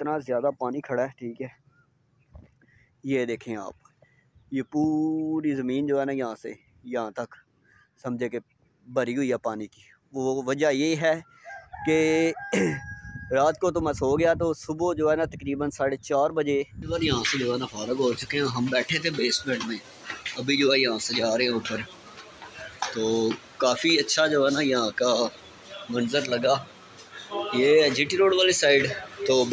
इतना ज़्यादा पानी खड़ा है, ठीक है। ये देखें आप, ये पूरी ज़मीन जो है ना यहाँ से यहाँ तक समझे कि भरी हुई है पानी की। वो वजह ये है कि रात को तो मैं सो गया, तो सुबह जो है ना तकरीबन 4:30 बजे यहाँ से जो है ना फारग हो चुके हैं। हम बैठे थे बेसमेंट में, अभी जो है यहाँ से जा रहे हैं ऊपर। तो काफ़ी अच्छा जो है ना यहाँ का मंजर लगा। ये जीटी रोड वाली साइड तो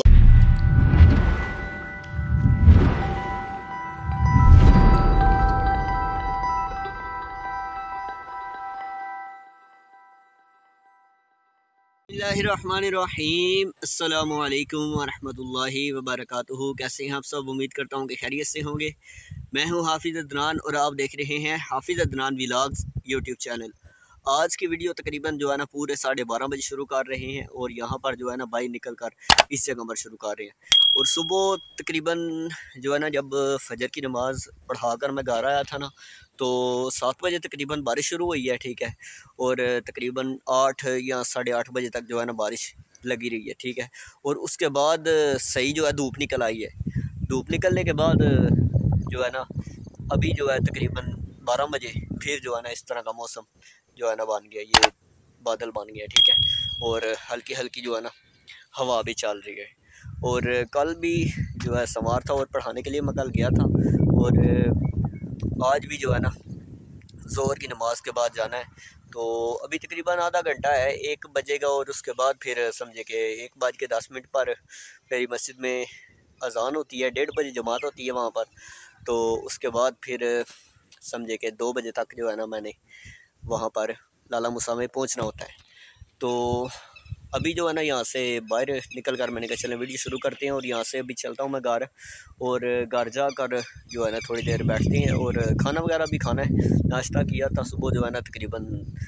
बिस्मिल्लाहिर्रहमानिर्रहीम, अस्सलामुअलैकुम वरहमतुल्लाहि वबरकातुहू। कैसे हैं आप सब? उम्मीद करता हूँ कि खैरियत से होंगे। मैं हूँ हाफिज़ अदनान और आप देख रहे हैं हाफिज़ अदनान व्लॉग्स यूट्यूब चैनल। आज की वीडियो तकरीबन जो है ना पूरे 12:30 बजे शुरू कर रहे हैं और यहाँ पर जो है ना बाहर निकल कर इस जगह पर शुरू कर रहे हैं। और सुबह तकरीबन जो है ना जब फजर की नमाज़ पढ़ा कर मैं घर आया था ना, तो 7 बजे तकरीबन बारिश शुरू हुई है, ठीक है। और तकरीबन 8 या 8:30 बजे तक जो है ना बारिश लगी रही है, ठीक है। और उसके बाद सही जो है धूप निकल आई है। धूप निकलने के बाद जो है ना अभी जो है तकरीबन 12 बजे फिर जो है ना इस तरह का मौसम जो है ना बन गया, ये बादल बन गया, ठीक है। और हल्की हल्की जो है ना हवा भी चल रही है। और कल भी जो है समार था और पढ़ाने के लिए मैं कल गया था। और आज भी जो है ना ज़ोहर की नमाज़ के बाद जाना है। तो अभी तकरीबन आधा घंटा है, 1 बजेगा और उसके बाद फिर समझे कि 1:10 पर मेरी मस्जिद में अज़ान होती है, 1:30 बजे जमात होती है वहाँ पर। तो उसके बाद फिर समझे कि 2 बजे तक जो है ना मैंने वहाँ पर लाला मूसा में पहुँचना होता है। तो अभी जो है ना यहाँ से बाहर निकल कर मैंने कहा चलें वीडियो शुरू करते हैं। और यहाँ से अभी चलता हूँ मैं घर, और घर जाकर जो है ना थोड़ी देर बैठते हैं और खाना वगैरह भी खाना है। नाश्ता किया था सुबह जो है ना तकरीबन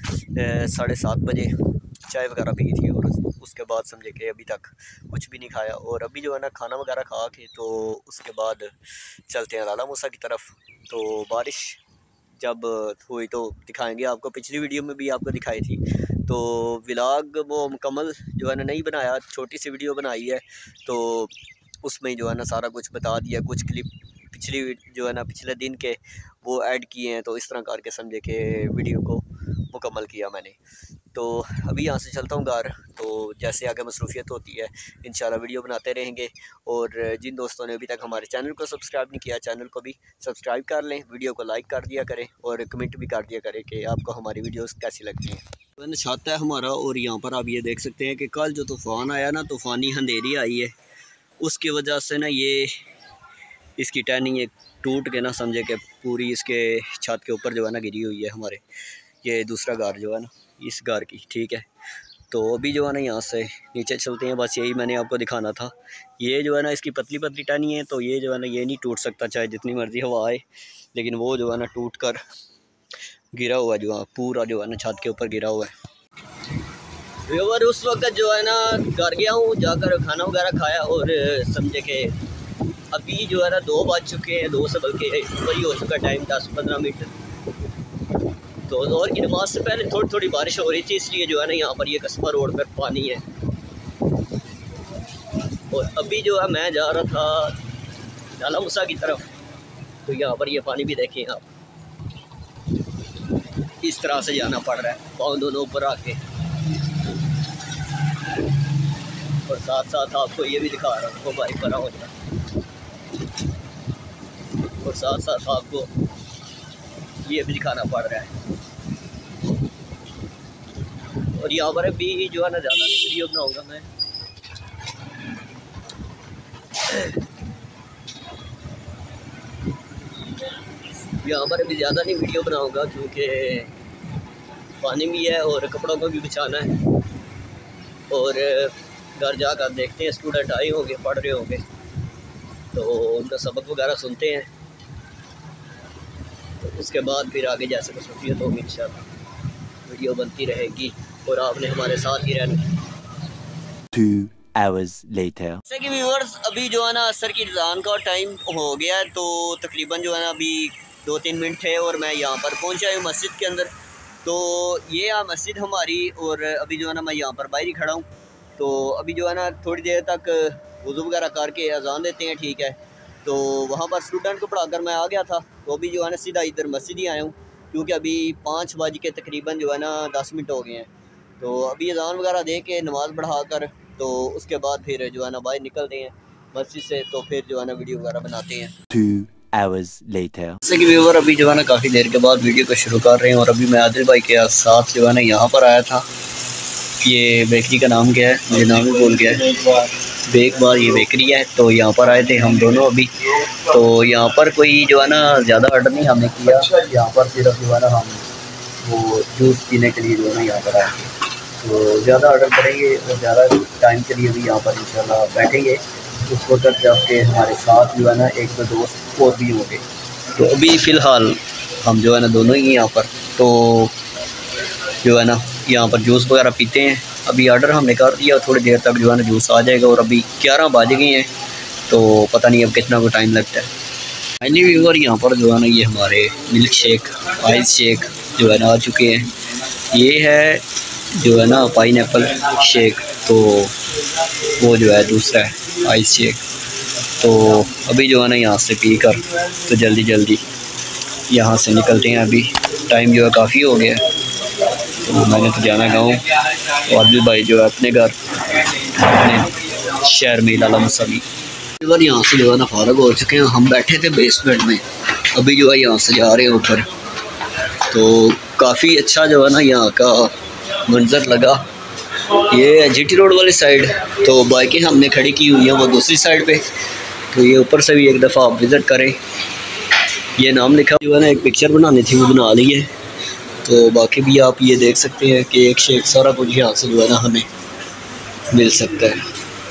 7:30 बजे, चाय वगैरह पी थी। और उसके बाद समझे कि अभी तक कुछ भी नहीं खाया। और अभी जो है ना खाना वगैरह खा के तो उसके बाद चलते हैं लाला मूसा की तरफ। तो बारिश जब हुई तो दिखाएंगे आपको, पिछली वीडियो में भी आपको दिखाई थी। तो व्लॉग वो मुकम्मल जो है ना नहीं बनाया, छोटी सी वीडियो बनाई है। तो उसमें जो है ना सारा कुछ बता दिया, कुछ क्लिप पिछली जो है ना पिछले दिन के वो ऐड किए हैं। तो इस तरह करके समझे कि वीडियो को मुकम्मल किया मैंने। तो अभी यहाँ से चलता हूँ घर। तो जैसे आगे मसरूफियत होती है इंशाल्लाह वीडियो बनाते रहेंगे। और जिन दोस्तों ने अभी तक हमारे चैनल को सब्सक्राइब नहीं किया, चैनल को भी सब्सक्राइब कर लें, वीडियो को लाइक कर दिया करें और कमेंट भी कर दिया करें कि आपको हमारी वीडियोस कैसी लगती हैं। मैंने छत है हमारा, और यहाँ पर आप ये देख सकते हैं कि कल जो तूफ़ान आया ना, तूफ़ानी अंधेरी आई है, उसकी वजह से ना ये इसकी टहनी एक टूट के ना समझे कि पूरी इसके छत के ऊपर जो है ना गिरी हुई है हमारे। ये दूसरा घर जो है ना इस घर की, ठीक है। तो अभी जो है ना यहाँ से नीचे चलते हैं, बस यही मैंने आपको दिखाना था। ये जो है ना इसकी पतली पतली टहनी है, तो ये जो है ना ये नहीं टूट सकता चाहे जितनी मर्जी हवा आए। लेकिन वो जो है ना टूट कर गिरा हुआ है, जो है पूरा जो है ना छत के ऊपर गिरा हुआ है। और उस वक्त जो है ना घर गया हूँ, जाकर खाना वगैरह खाया। और समझे कि अभी जो है ना 2 बज चुके हैं, 2 से बल्कि वही हो चुका टाइम 10-15 मिनट। तो ज़ोहर की नमाज से पहले थोड़ी थोड़ी बारिश हो रही थी, इसलिए जो है ना यहाँ पर ये कस्बा रोड पर पानी है। और अभी जो है मैं जा रहा था लाला मूसा की तरफ, तो यहाँ पर ये पानी भी देखें आप, इस तरह से जाना पड़ रहा है, पाँव दोनों ऊपर आके। और साथ साथ आपको ये भी दिखा रहा हूँ, बाइक पर हो जाए, और साथ साथ आपको ये भी दिखाना पड़ रहा है। और यहाँ पर भी जो है ना ज़्यादा नहीं वीडियो बनाऊँगा मैं, यहाँ पर भी ज़्यादा नहीं वीडियो बनाऊँगा क्योंकि पानी भी है और कपड़ों को भी बचाना है। और घर जाकर देखते हैं, स्टूडेंट आए होंगे, पढ़ रहे होंगे, तो उनका सबक वगैरह सुनते हैं। तो उसके बाद फिर आगे जैसे मसरूफियत होगी इंशाल्लाह वीडियो बनती रहेगी और आपने हमारे साथ ही रहना। 2 hours later। जैसे कि व्यूअर्स अभी जो है ना असर की अज़ान का टाइम हो गया है, तो तकरीबन जो है ना अभी 2-3 मिनट है और मैं यहाँ पर पहुँचा हूँ मस्जिद के अंदर। तो ये मस्जिद हमारी, और अभी जो है ना मैं यहाँ पर बाहर ही खड़ा हूँ। तो अभी जो है ना थोड़ी देर तक वज़ू वगैरह करके अजान देते हैं, ठीक है। तो वहाँ पर स्टूडेंट को पढ़ाकर मैं आ गया था, तो अभी जो है ना सीधा इधर मस्जिद ही आया हूँ, क्योंकि अभी 5 बज के तकरीबन जो है ना 10 मिनट हो गए हैं। तो अभी अजान वगैरह दे के नमाज़ पढ़ा कर तो उसके बाद फिर जो है ना बाहर निकलते हैं मस्जिद से, तो फिर जो है ना वीडियो वगैरह बनाते हैं। 2 hours later. जैसे कि व्यूअर अभी जो है ना काफ़ी देर के बाद वीडियो को शुरू कर रहे हैं, और अभी मैं आदिल भाई के साथ जो है ना यहाँ पर आया था। ये बेकरी का नाम क्या है, मुझे नाम ही भूल गया है, बेक बार ये बेकरी है। तो यहाँ पर आए थे हम दोनों अभी। तो यहाँ पर कोई जो है ना ज़्यादा ऑर्डर नहीं हमने किया, यहाँ पर सिर्फ जो है ना हम वो जूस पीने के लिए जो है ना यहाँ पर आए थे। तो ज़्यादा ऑर्डर करेंगे और ज़्यादा टाइम के लिए भी यहाँ पर इंशाल्लाह बैठेंगे उस वक्त जबकि हमारे साथ जो है ना एक दो दोस्त और भी होंगे। तो अभी फ़िलहाल हम जो है ना दोनों ही यहाँ पर, तो जो है ना यहाँ पर जूस वगैरह पीते हैं। अभी ऑर्डर हमने कर दिया, थोड़ी देर तक जो है ना जूस आ जाएगा, और अभी 11 बज गए हैं, तो पता नहीं अब कितना को टाइम लगता है। फाइनली व्यूअर यहाँ पर जो है ना ये हमारे मिल्क शेक, आइस शेक जो है ना आ चुके हैं। ये है जो है ना पाइनएप्पल शेक, तो वो जो है दूसरा है आइस शेक। तो अभी जो है ना यहाँ से पी कर तो जल्दी जल्दी यहाँ से निकलते हैं। अभी टाइम जो है काफ़ी हो गया है, तो मैंने तो जाना गाँव, और आदिल भाई जो है अपने घर अपने शहर में लाला मसाली। बार यहाँ से जो है ना फारग हो चुके हैं, हम बैठे थे बेसमेंट में, अभी जो है यहाँ से जा रहे हैं ऊपर। तो काफ़ी अच्छा जो है ना यहाँ का मंजर लगा। ये जीटी रोड वाली साइड, तो बाइकें हमने खड़ी की हुई हैं वो दूसरी साइड पे। तो ये ऊपर से भी एक दफ़ा आप विज़िट करें। ये नाम लिखा जो है ना, एक पिक्चर बनानी थी वो बना ली है। तो बाकी भी आप ये देख सकते हैं कि एक शेक सारा कुछ यहाँ से जो है ना हमें मिल सकता है।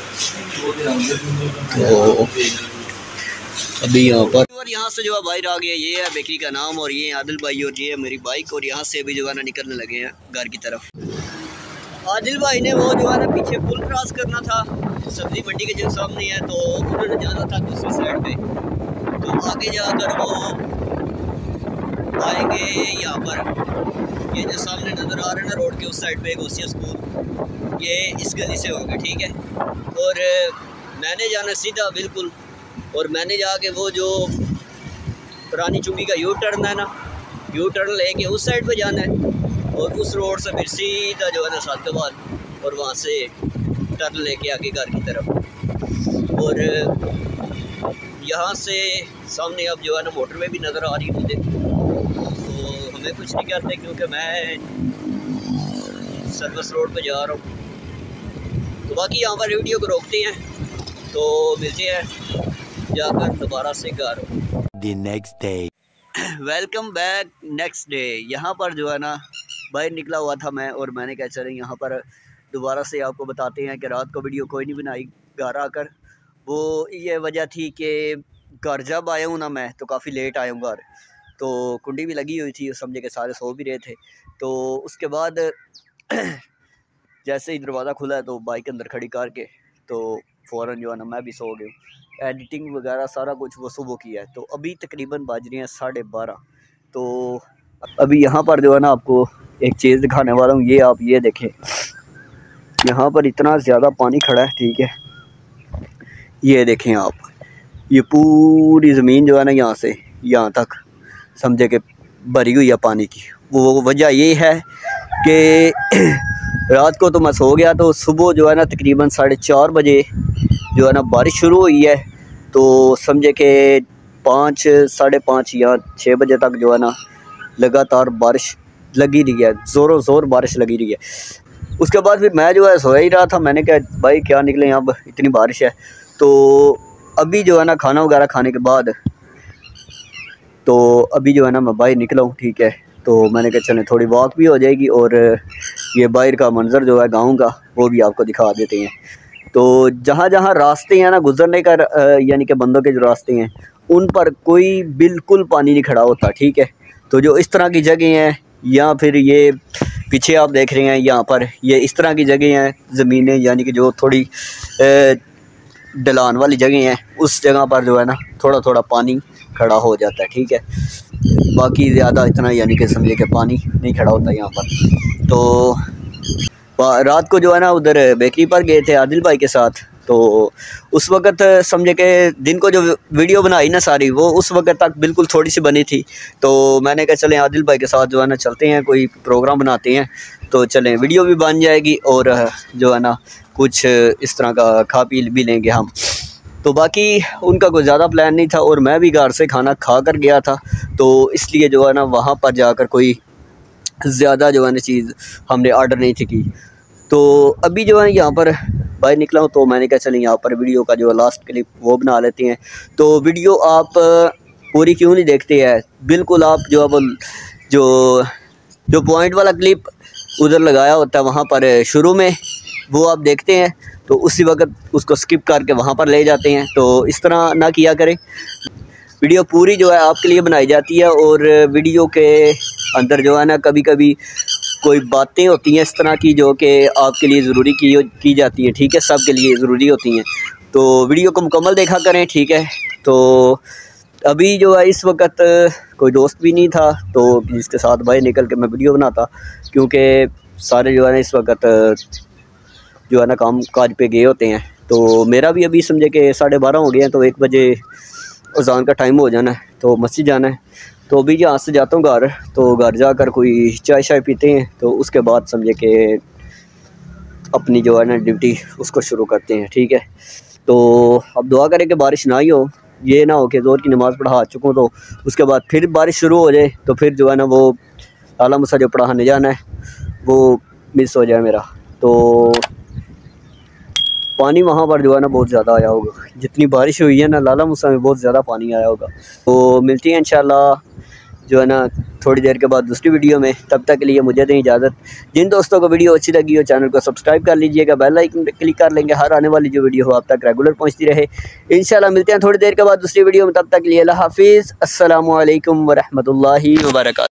तो अभी यहाँ से जो है बाहर आ गया, ये है बेकरी का नाम, और ये आदिल भाई और ये है मेरी बाइक, और यहाँ से अभी जो है ना निकलने लगे हैं घर की तरफ। आदिल भाई ने वो जो है ना पीछे पुल क्रॉस करना था, सब्जी मंडी के जो सामने है, तो उन्होंने जाना था दूसरी साइड पे। तो आगे जाकर वो आएंगे यहाँ पर, ये जो सामने नज़र आ रहा है ना रोड के उस साइड पे गोसिया स्कूल, ये इस गली से होंगे, ठीक है। और मैंने जाना सीधा बिल्कुल, और मैंने जाके वो जो पुरानी चुंगी का यू टर्न है ना, यू टर्न लेके उस साइड पे जाना है, और उस रोड से फिर सीधा जो है ना सादकाबाद, और वहाँ से टर्न लेके आगे घर की तरफ। और यहाँ से सामने अब जो है ना मोटरवे भी नज़र आ रही है मुझे। तो हमें कुछ नहीं करते क्योंकि मैं सर्विस रोड पे जा रहा हूँ। तो बाकी यहाँ पर वीडियो को रोकते हैं, तो मिलते हैं जाकर दोबारा से घर। The next day. Welcome back next day. यहाँ पर जो है ना बाहर निकला हुआ था मैं, और मैंने कहा चलें यहाँ पर दोबारा से आपको बताते हैं कि रात को वीडियो कोई नहीं बनाई घर आकर। वो ये वजह थी कि घर जब आया हूँ ना मैं, तो काफ़ी लेट आया हूँ घर, तो कुंडी भी लगी हुई थी, समझे कि सारे सो भी रहे थे। तो उसके बाद जैसे ही दरवाज़ा खुला है तो बाइक अंदर खड़ी करके तो फ़ौरन जो है ना मैं भी सो गया। एडिटिंग वगैरह सारा कुछ वो सुबह किया है। तो अभी तकरीबन बज रही हैं 12:30। तो अभी यहाँ पर जो है ना आपको एक चीज़ दिखाने वाला हूँ। ये आप ये देखें, यहाँ पर इतना ज़्यादा पानी खड़ा है, ठीक है। ये देखें आप, ये पूरी ज़मीन जो है ना यहाँ से यहाँ तक समझे कि भरी हुई है पानी की। वो वजह ये है कि रात को तो मैं सो गया, तो सुबह जो है ना तकरीबन 4:30 बजे जो है ना बारिश शुरू हुई है। तो समझे कि 5, 5:30 या 6 बजे तक जो है ना लगातार बारिश लगी रही है, ज़ोरों ज़ोर बारिश लगी रही है। उसके बाद फिर मैं जो है सोया ही रहा था। मैंने कहा भाई क्या निकले, अब इतनी बारिश है। तो अभी जो है ना खाना वगैरह खाने के बाद तो अभी जो है ना मैं बाहर निकला हूँ, ठीक है। तो मैंने कहा चलें थोड़ी वॉक भी हो जाएगी, और ये बाहर का मंज़र जो है गाँव का वो भी आपको दिखा देते हैं। तो जहाँ जहाँ रास्ते हैं ना गुज़रने का, यानी कि बंदों के जो रास्ते हैं उन पर कोई बिल्कुल पानी नहीं खड़ा होता, ठीक है। तो जो इस तरह की जगह हैं, या फिर ये पीछे आप देख रहे हैं यहाँ पर ये इस तरह की जगह हैं, ज़मीनें यानी कि जो थोड़ी ढलान वाली जगह हैं, उस जगह पर जो है ना थोड़ा थोड़ा पानी खड़ा हो जाता है, ठीक है। बाकी ज़्यादा इतना यानी कि समझिए कि पानी नहीं खड़ा होता यहाँ पर। तो रात को जो है ना उधर बेकरी पर गए थे आदिल भाई के साथ। तो उस वक़्त समझे कि दिन को जो वीडियो बनाई ना सारी, वो उस वक़्त तक बिल्कुल थोड़ी सी बनी थी। तो मैंने कहा चलें आदिल भाई के साथ जो है ना चलते हैं, कोई प्रोग्राम बनाते हैं, तो चलें वीडियो भी बन जाएगी और जो है ना कुछ इस तरह का खा पी भी लेंगे हम। तो बाकी उनका कोई ज़्यादा प्लान नहीं था और मैं भी घर से खाना खा कर गया था, तो इसलिए जो है ना वहाँ पर जाकर कोई ज़्यादा जो है ना चीज़ हमने ऑर्डर नहीं थी की। तो अभी जो है यहाँ पर बाहर निकला हूँ, तो मैंने कहा चलें यहाँ पर वीडियो का जो लास्ट क्लिप वो बना लेते हैं। तो वीडियो आप पूरी क्यों नहीं देखते हैं, बिल्कुल आप जो अब जो पॉइंट वाला क्लिप उधर लगाया होता है वहाँ पर शुरू में, वो आप देखते हैं तो उसी वक्त उसको स्किप करके वहाँ पर ले जाते हैं। तो इस तरह ना किया करें। वीडियो पूरी जो है आपके लिए बनाई जाती है और वीडियो के अंदर जो है ना कभी कभी कोई बातें होती हैं इस तरह की जो कि आपके लिए ज़रूरी की जाती हैं, ठीक है, सब के लिए ज़रूरी होती हैं। तो वीडियो को मुकम्मल देखा करें, ठीक है। तो अभी जो है इस वक्त कोई दोस्त भी नहीं था तो जिसके साथ बाहर निकल के मैं वीडियो बनाता, क्योंकि सारे जो है ना इस वक्त जो है ना काम काज पे गए होते हैं। तो मेरा भी अभी समझे कि 12:30 हो गए हैं, तो 1 बजे अज़ान का टाइम हो जाना है, तो मस्जिद जाना है। तो अभी यहाँ से जाता हूँ घर, तो घर जाकर कोई चाय शाय पीते हैं, तो उसके बाद समझे कि अपनी जो है ना ड्यूटी उसको शुरू करते हैं, ठीक है। तो अब दुआ करें कि बारिश ना ही हो, ये ना हो कि ज़ोर की नमाज़ पढ़ा चुकूँ तो उसके बाद फिर बारिश शुरू हो जाए, तो फिर जो है ना वो लाला मूसा जो पढ़ाने जाना है वो मिस हो जाए मेरा। तो पानी वहाँ पर जो है ना बहुत ज़्यादा आया होगा, जितनी बारिश हुई है ना लाला मूसा में बहुत ज़्यादा पानी आया होगा। तो मिलती है इंशाल्लाह जो है ना थोड़ी देर के बाद दूसरी वीडियो में। तब तक के लिए मुझे दें इजाज़त। जिन दोस्तों को वीडियो अच्छी लगी हो चैनल को सब्सक्राइब कर लीजिएगा, बेल आइकन पे क्लिक कर लेंगे, हर आने वाली जो वीडियो हो आप तक रेगुलर पहुँचती रहे। इंशाल्लाह मिलते हैं थोड़ी देर के बाद दूसरी वीडियो में। तब तक के लिए अल्लाह हाफिज़, अस्सलामु अलैकुम व रहमतुल्लाहि व बरकातहू।